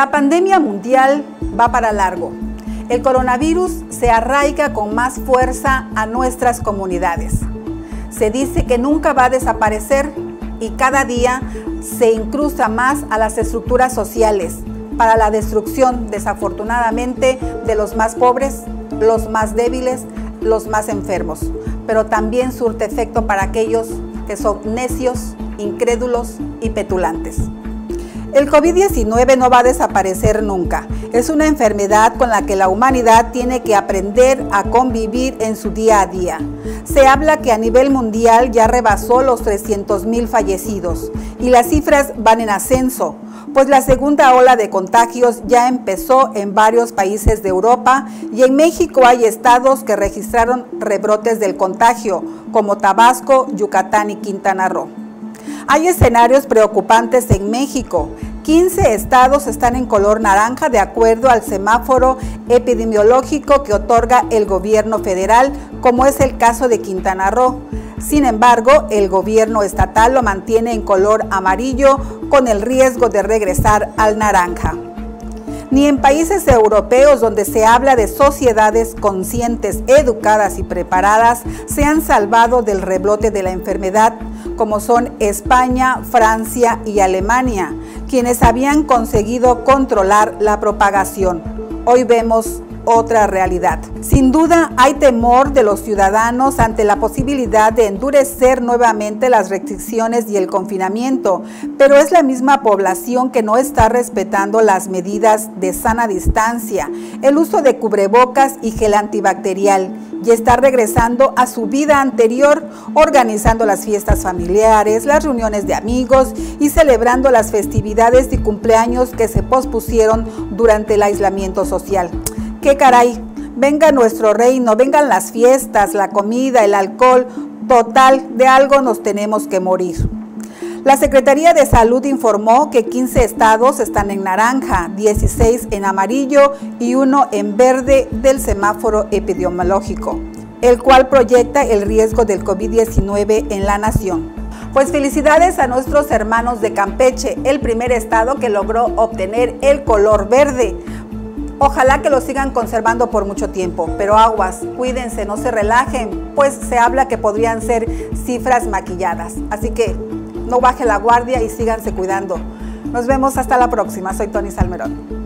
La pandemia mundial va para largo. El coronavirus se arraiga con más fuerza a nuestras comunidades. Se dice que nunca va a desaparecer y cada día se incrusta más a las estructuras sociales para la destrucción, desafortunadamente, de los más pobres, los más débiles, los más enfermos. Pero también surte efecto para aquellos que son necios, incrédulos y petulantes. El COVID-19 no va a desaparecer nunca. Es una enfermedad con la que la humanidad tiene que aprender a convivir en su día a día. Se habla que a nivel mundial ya rebasó los 300,000 fallecidos y las cifras van en ascenso, pues la segunda ola de contagios ya empezó en varios países de Europa y en México hay estados que registraron rebrotes del contagio, como Tabasco, Yucatán y Quintana Roo. Hay escenarios preocupantes en México. 15 estados están en color naranja de acuerdo al semáforo epidemiológico que otorga el gobierno federal, como es el caso de Quintana Roo. Sin embargo, el gobierno estatal lo mantiene en color amarillo con el riesgo de regresar al naranja. Ni en países europeos donde se habla de sociedades conscientes, educadas y preparadas se han salvado del rebrote de la enfermedad, como son España, Francia y Alemania, quienes habían conseguido controlar la propagación. Hoy vemos otra realidad. Sin duda hay temor de los ciudadanos ante la posibilidad de endurecer nuevamente las restricciones y el confinamiento, pero es la misma población que no está respetando las medidas de sana distancia, el uso de cubrebocas y gel antibacterial, y está regresando a su vida anterior, organizando las fiestas familiares, las reuniones de amigos y celebrando las festividades y cumpleaños que se pospusieron durante el aislamiento social. ¡Qué caray! Venga nuestro reino, vengan las fiestas, la comida, el alcohol, total, de algo nos tenemos que morir. La Secretaría de Salud informó que 15 estados están en naranja, 16 en amarillo y 1 en verde del semáforo epidemiológico, el cual proyecta el riesgo del COVID-19 en la nación. Pues felicidades a nuestros hermanos de Campeche, el primer estado que logró obtener el color verde. Ojalá que lo sigan conservando por mucho tiempo, pero aguas, cuídense, no se relajen, pues se habla que podrían ser cifras maquilladas. Así que no baje la guardia y síganse cuidando. Nos vemos hasta la próxima. Soy Tony Salmerón.